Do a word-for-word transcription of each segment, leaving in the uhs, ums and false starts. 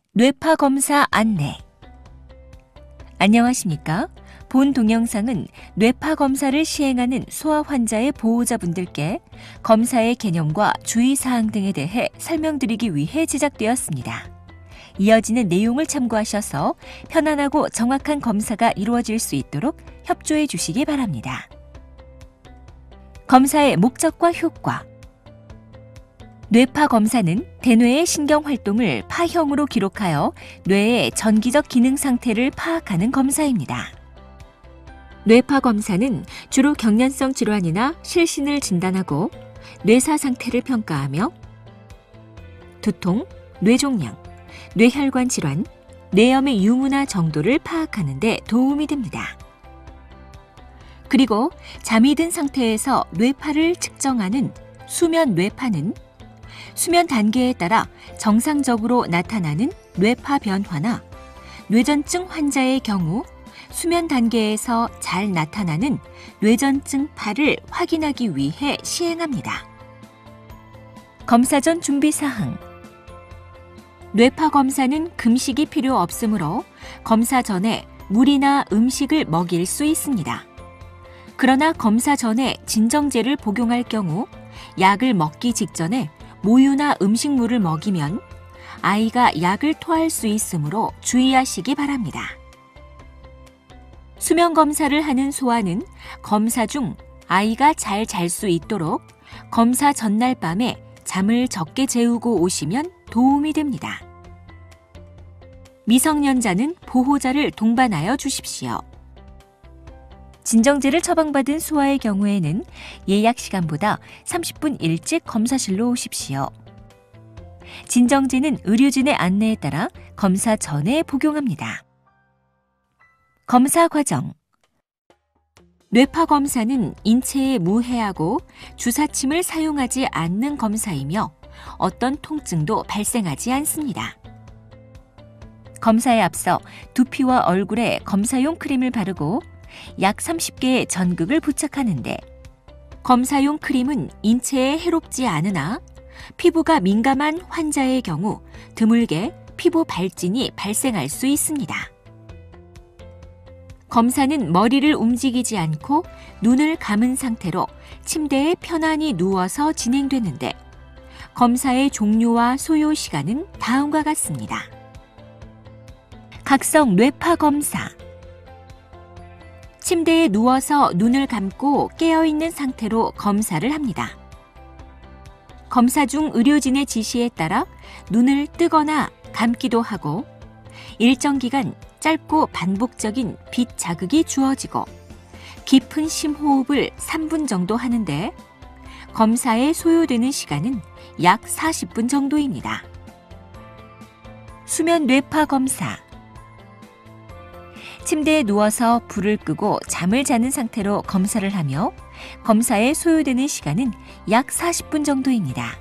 뇌파 검사 안내. 안녕하십니까? 본 동영상은 뇌파 검사를 시행하는 소아 환자의 보호자분들께 검사의 개념과 주의사항 등에 대해 설명드리기 위해 제작되었습니다. 이어지는 내용을 참고하셔서 편안하고 정확한 검사가 이루어질 수 있도록 협조해 주시기 바랍니다. 검사의 목적과 효과. 뇌파 검사는 대뇌의 신경 활동을 파형으로 기록하여 뇌의 전기적 기능 상태를 파악하는 검사입니다. 뇌파 검사는 주로 경련성 질환이나 실신을 진단하고 뇌사 상태를 평가하며 두통, 뇌종양, 뇌혈관 질환, 뇌염의 유무나 정도를 파악하는 데 도움이 됩니다. 그리고 잠이 든 상태에서 뇌파를 측정하는 수면 뇌파는 수면 단계에 따라 정상적으로 나타나는 뇌파 변화나 뇌전증 환자의 경우 수면 단계에서 잘 나타나는 뇌전증파를 확인하기 위해 시행합니다. 검사 전 준비사항. 뇌파 검사는 금식이 필요 없으므로 검사 전에 물이나 음식을 먹일 수 있습니다. 그러나 검사 전에 진정제를 복용할 경우 약을 먹기 직전에 모유나 음식물을 먹이면 아이가 약을 토할 수 있으므로 주의하시기 바랍니다. 수면 검사를 하는 소아는 검사 중 아이가 잘 잘 수 있도록 검사 전날 밤에 잠을 적게 재우고 오시면 도움이 됩니다. 미성년자는 보호자를 동반하여 주십시오. 진정제를 처방받은 소아의 경우에는 예약 시간보다 삼십 분 일찍 검사실로 오십시오. 진정제는 의료진의 안내에 따라 검사 전에 복용합니다. 검사 과정. 뇌파 검사는 인체에 무해하고 주사침을 사용하지 않는 검사이며 어떤 통증도 발생하지 않습니다. 검사에 앞서 두피와 얼굴에 검사용 크림을 바르고 약 삼십 개의 전극을 부착하는데 검사용 크림은 인체에 해롭지 않으나 피부가 민감한 환자의 경우 드물게 피부 발진이 발생할 수 있습니다. 검사는 머리를 움직이지 않고 눈을 감은 상태로 침대에 편안히 누워서 진행되는데 검사의 종류와 소요 시간은 다음과 같습니다. 각성 뇌파 검사. 침대에 누워서 눈을 감고 깨어있는 상태로 검사를 합니다. 검사 중 의료진의 지시에 따라 눈을 뜨거나 감기도 하고 일정 기간 짧고 반복적인 빛 자극이 주어지고 깊은 심호흡을 삼 분 정도 하는데 검사에 소요되는 시간은 약 사십 분 정도입니다. 수면 뇌파 검사. 침대에 누워서 불을 끄고 잠을 자는 상태로 검사를 하며 검사에 소요되는 시간은 약 사십 분 정도입니다.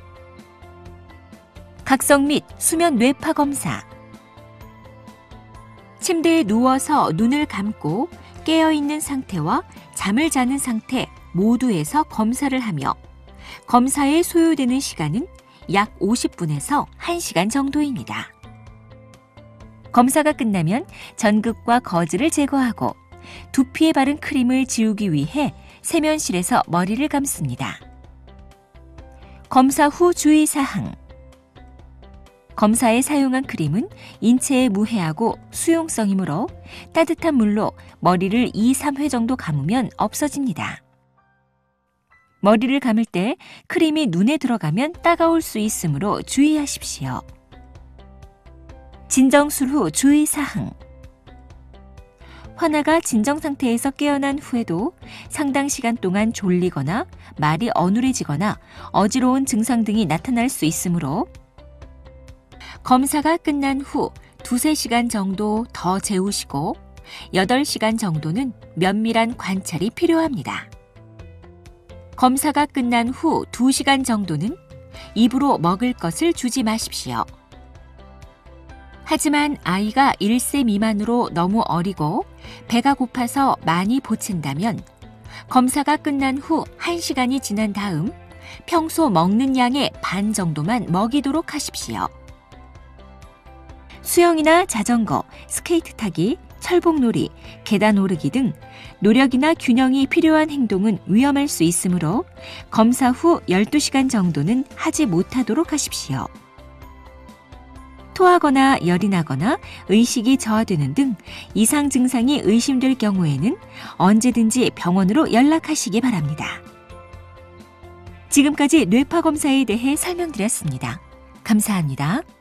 각성 및 수면 뇌파 검사. 침대에 누워서 눈을 감고 깨어있는 상태와 잠을 자는 상태 모두에서 검사를 하며 검사에 소요되는 시간은 약 오십 분에서 한 시간 정도입니다. 검사가 끝나면 전극과 거즈를 제거하고 두피에 바른 크림을 지우기 위해 세면실에서 머리를 감습니다. 검사 후 주의사항. 검사에 사용한 크림은 인체에 무해하고 수용성이므로 따뜻한 물로 머리를 이, 삼 회 정도 감으면 없어집니다. 머리를 감을 때 크림이 눈에 들어가면 따가울 수 있으므로 주의하십시오. 진정술 후 주의사항. 환아가 진정 상태에서 깨어난 후에도 상당 시간 동안 졸리거나 말이 어눌해지거나 어지러운 증상 등이 나타날 수 있으므로 검사가 끝난 후 두세 시간 정도 더 재우시고 여덟 시간 정도는 면밀한 관찰이 필요합니다. 검사가 끝난 후 두 시간 정도는 입으로 먹을 것을 주지 마십시오. 하지만 아이가 일 세 미만으로 너무 어리고 배가 고파서 많이 보친다면 검사가 끝난 후 한 시간이 지난 다음 평소 먹는 양의 반 정도만 먹이도록 하십시오. 수영이나 자전거, 스케이트 타기, 철봉놀이, 계단 오르기 등 노력이나 균형이 필요한 행동은 위험할 수 있으므로 검사 후 열두 시간 정도는 하지 못하도록 하십시오. 토하거나 열이 나거나 의식이 저하되는 등 이상 증상이 의심될 경우에는 언제든지 병원으로 연락하시기 바랍니다. 지금까지 뇌파 검사에 대해 설명드렸습니다. 감사합니다.